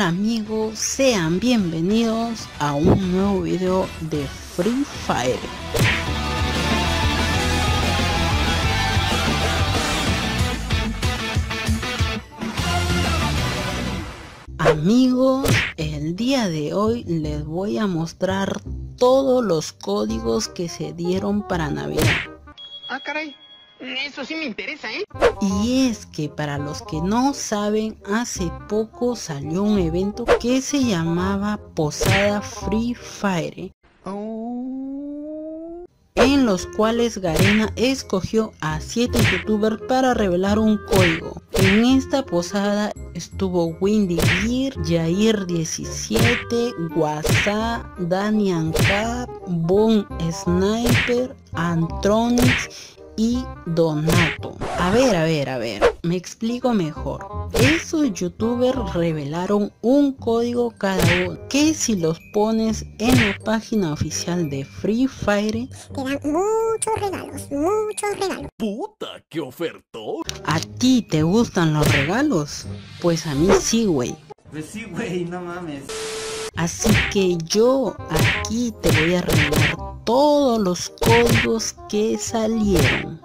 Hola amigos, sean bienvenidos a un nuevo video de Free Fire. Amigos, el día de hoy les voy a mostrar todos los códigos que se dieron para Navidad. Ah, caray, eso sí me interesa, ¿eh? Y es que para los que no saben, hace poco salió un evento que se llamaba Posada Free Fire, en los cuales Garena escogió a 7 youtubers para revelar un código. En esta posada estuvo Windy Gear, Jair17, WhatsApp, Danian Cap, Boom Sniper, Antronix y Donato. A ver, me explico mejor. Esos youtubers revelaron un código cada uno, que si los pones en la página oficial de Free Fire te dan muchos regalos. ¡Puta, qué ofertón! ¿A ti te gustan los regalos? Pues a mí sí, güey. Pues sí, güey, no mames. Así que yo aquí te voy a revelar todos los códigos que salieron.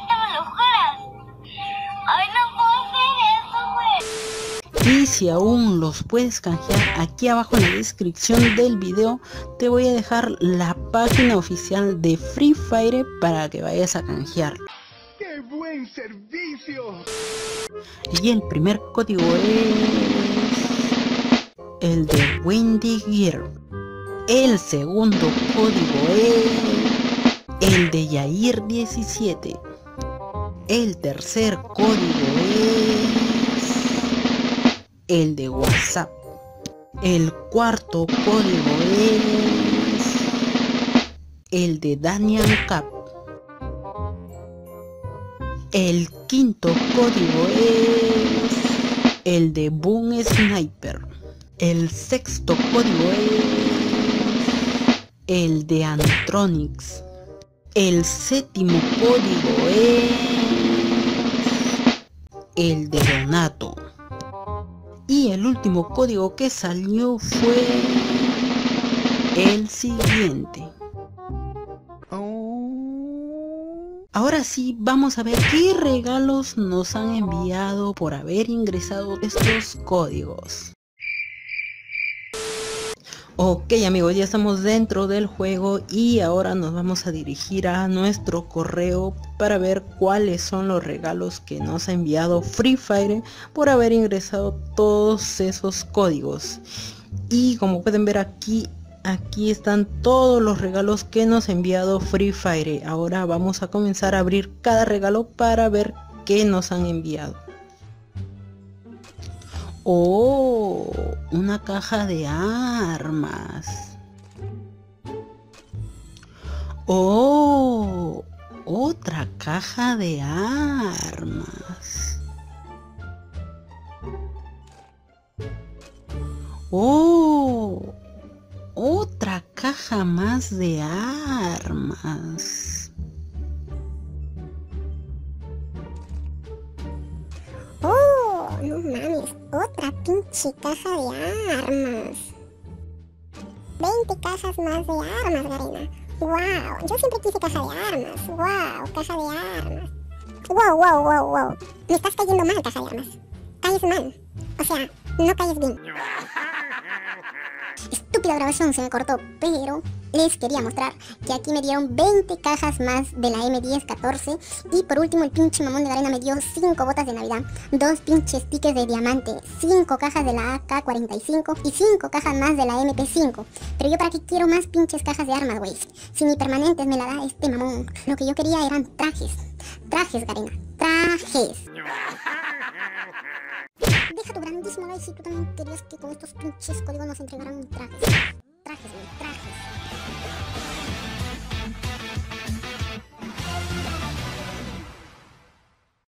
Y si aún los puedes canjear, aquí abajo en la descripción del video te voy a dejar la página oficial de Free Fire para que vayas a canjearlo. ¡Qué buen servicio! Y el primer código es el de Windy Gear. El segundo código es el de Jair17. El tercer código es el de WhatsApp. El cuarto código es el de Danian Cap. El quinto código es el de Boom Sniper. El sexto código es el de Antronix. El séptimo código es el de Donato. Y el último código que salió fue el siguiente. Ahora sí, vamos a ver qué regalos nos han enviado por haber ingresado estos códigos. Ok amigos, ya estamos dentro del juego y ahora nos vamos a dirigir a nuestro correo para ver cuáles son los regalos que nos ha enviado Free Fire por haber ingresado todos esos códigos. Y como pueden ver aquí están todos los regalos que nos ha enviado Free Fire. Ahora vamos a comenzar a abrir cada regalo para ver qué nos han enviado. Oh, una caja de armas. Oh, otra caja de armas. Oh, otra caja más de armas. Oh, no mames, otra pinche caja de armas. 20 cajas más de armas, Garena. Wow, yo siempre quise caja de armas. Wow, caja de armas. Wow. Me estás cayendo mal, caja de armas. Caes mal. O sea, no caes bien. Estúpida grabación, se me cortó, pero les quería mostrar que aquí me dieron 20 cajas más de la M1014 y por último el pinche mamón de Garena me dio 5 botas de Navidad, 2 pinches tickets de diamante, 5 cajas de la AK-45 y 5 cajas más de la MP5. Pero yo para qué quiero más pinches cajas de armas, güey, si ni permanentes me la da este mamón. Lo que yo quería eran trajes, Garena, trajes. Deja tu grandísimo like si tú también querías que con estos pinches códigos nos entregaran trajes. Trajes.